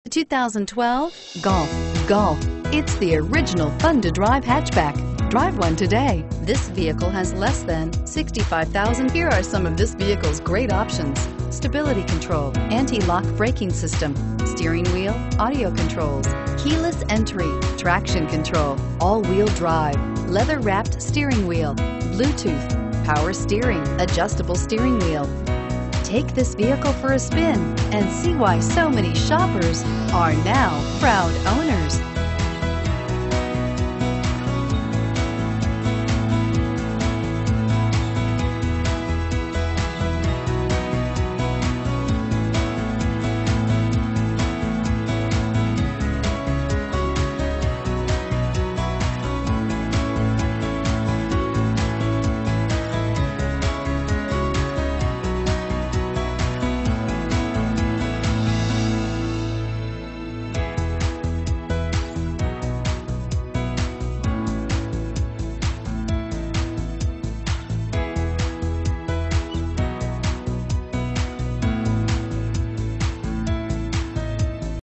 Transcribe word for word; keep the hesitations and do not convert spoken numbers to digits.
two thousand twelve Golf. Golf. It's the original fun-to-drive hatchback. Drive one today. This vehicle has less than sixty-five thousand. Here are some of this vehicle's great options: stability control, anti-lock braking system, steering wheel audio controls, keyless entry, traction control, all-wheel drive, leather-wrapped steering wheel, Bluetooth, power steering, adjustable steering wheel. Take this vehicle for a spin and see why so many shoppers are now proud owners.